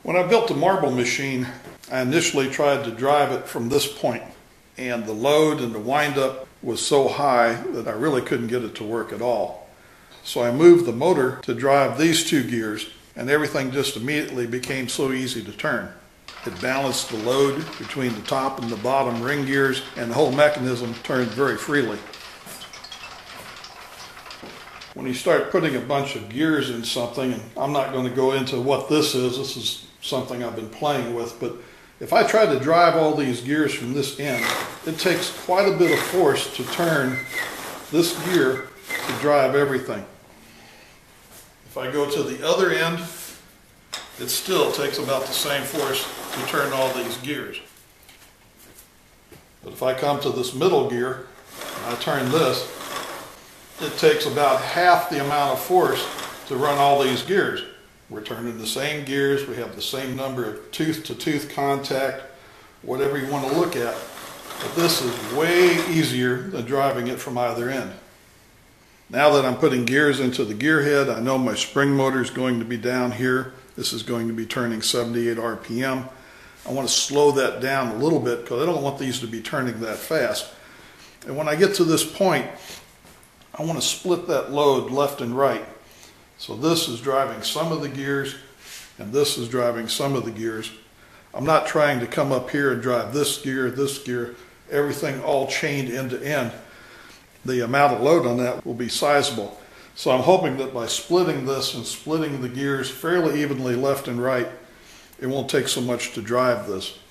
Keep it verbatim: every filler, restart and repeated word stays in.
When I built the marble machine, I initially tried to drive it from this point, and the load and the windup was so high that I really couldn't get it to work at all. So I moved the motor to drive these two gears, and everything just immediately became so easy to turn. It balanced the load between the top and the bottom ring gears, and the whole mechanism turned very freely. When you start putting a bunch of gears in something, and I'm not going to go into what this is, this is something I've been playing with, but if I try to drive all these gears from this end, it takes quite a bit of force to turn this gear to drive everything. If I go to the other end, it still takes about the same force to turn all these gears. But if I come to this middle gear, and I turn this, it takes about half the amount of force to run all these gears. We're turning the same gears, we have the same number of tooth-to-tooth contact, whatever you want to look at. But this is way easier than driving it from either end. Now that I'm putting gears into the gear head, I know my spring motor is going to be down here. This is going to be turning seventy-eight R P M. I want to slow that down a little bit because I don't want these to be turning that fast. And when I get to this point, I want to split that load left and right. So this is driving some of the gears, and this is driving some of the gears. I'm not trying to come up here and drive this gear, this gear, everything all chained end to end. The amount of load on that will be sizable. So I'm hoping that by splitting this and splitting the gears fairly evenly left and right, it won't take so much to drive this.